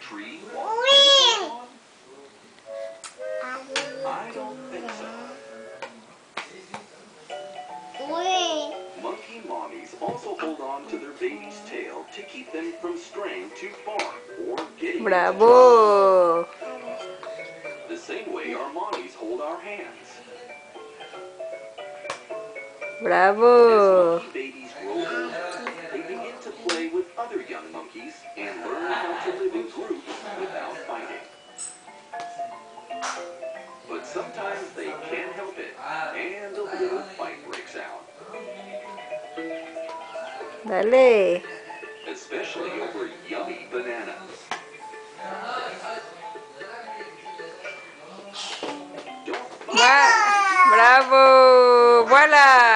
tree while on? I don't think so. Monkey mommies also hold on to their baby's tail to keep them from straying too far or getting Bravo! into trouble. The same way our mommies hold our hands. Bravo! As monkey babies grow older, they begin to play with other young monkeys and learn how to live in groups without fighting. But sometimes they can't help it, and a little fight breaks out. Dale. Especially over yummy bananas. Don't fight. Bravo! Voila!